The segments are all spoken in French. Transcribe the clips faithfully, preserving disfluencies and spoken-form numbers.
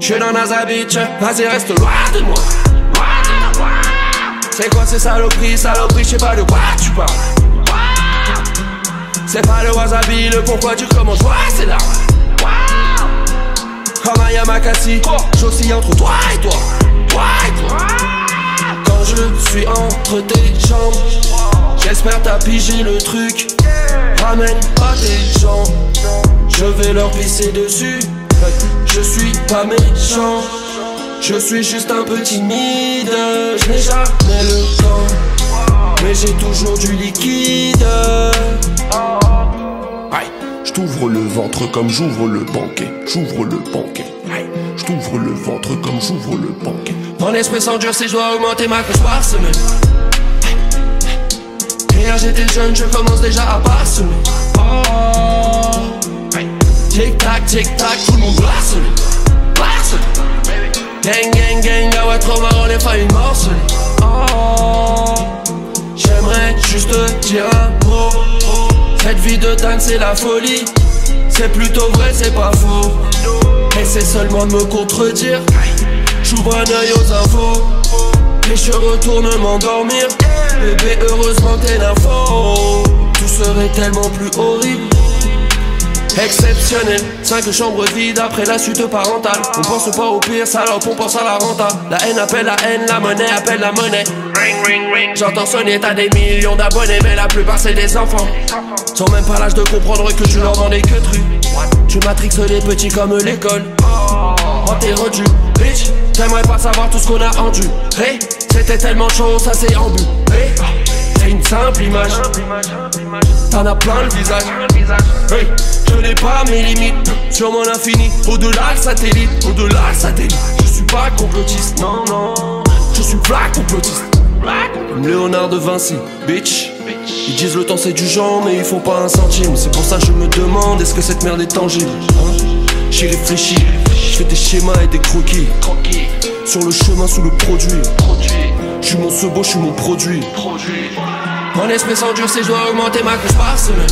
J'suis dans Naza Beach, vas-y reste loin de moi. C'est quoi ces saloperies, saloperies, j'sais pas de quoi tu parles. C'est pas le wasabi, le pourquoi tu commences, ouais c'est là. Comme un Yamakasi, j'oscille entre toi et toi, toi et toi. Quand je suis entre tes jambes, j'espère t'as pigé le truc. Ramène pas tes gens, je vais leur pisser dessus. Je suis pas méchant, je suis juste un peu timide. Je n'ai jamais le temps, mais j'ai toujours du liquide. Aïe, je t'ouvre le ventre comme j'ouvre le banquet. J'ouvre le banquet. Aïe, je t'ouvre le ventre comme j'ouvre le banquet. Mon esprit s'endurcit, je dois augmenter ma couche par semaine. Hier j'étais jeune, je commence déjà à parsemer. Oh. Tic tac, tic tac, tout le monde harcelé. Harcelé. Gang gang gang, ah ouais trop marrant les failles morcelées. Oh. J'aimerais juste te dire un mot. Cette vie de dingue c'est la folie. C'est plutôt vrai, c'est pas faux. Et c'est seulement de me contredire. J'ouvre un œil aux infos et je retourne m'endormir. Bébé heureusement t'es l'info. Tout serait tellement plus horrible. Exceptionnel, cinq chambres vides après la suite parentale. On pense pas au pire, salope, on pense à la renta. La haine appelle la haine, la monnaie appelle la monnaie. Ring, ring, ring. J'entends sonner, t'as des millions d'abonnés, mais la plupart c'est des enfants. Sans même pas l'âge de comprendre que je leur vendais que truc. Tu matrixes les petits comme l'école. Oh t'es rendu, bitch. T'aimerais pas savoir tout ce qu'on a endu. Hey, c'était tellement chaud, ça c'est en but. Hey, c'est une simple image. T'en as plein le visage. Hey, je n'ai pas mes limites sur mon infini. Au-delà le satellite, au-delà le satellite. Je suis pas complotiste, non, non. Je suis pas complotiste. Comme Léonard de Vinci, bitch. Ils disent le temps c'est du genre mais ils font pas un centime. C'est pour ça que je me demande est-ce que cette merde est tangible, hein? J'y réfléchis, je fais des schémas et des croquis. Sur le chemin sous le produit. Je suis mon sebo, je suis mon produit. Mon esprit s'endurcit, je dois augmenter ma couche par semaine.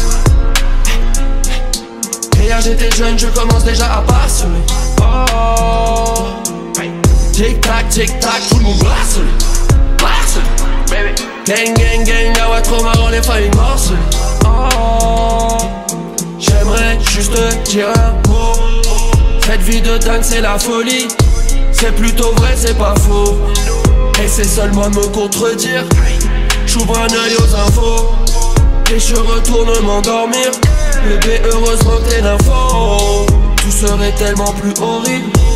Hier j'étais jeune, je commence déjà à parsemer. Oh. Tic tac, tic tac, tout le monde harcelé. Harcelé. Gang gang gang, ah ouais trop marrant les failles morcelées. Oh. J'aimerais juste te dire un mot. Cette vie de dingue c'est la folie. C'est plutôt vrai, c'est pas faux. Et c'est seulement de me contredire. J'ouvre un œil aux infos et je retourne m'endormir. Bébé heureusement t'es l'info. Tout serait tellement plus horrible.